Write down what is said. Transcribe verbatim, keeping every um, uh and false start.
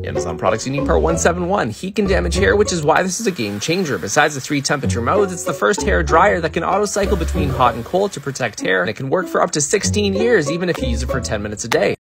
Amazon products unique part one seventy-one, heat can damage hair, which is why this is a game changer. Besides the three temperature modes, it's the first hair dryer that can auto cycle between hot and cold to protect hair, and it can work for up to sixteen years even if you use it for ten minutes a day.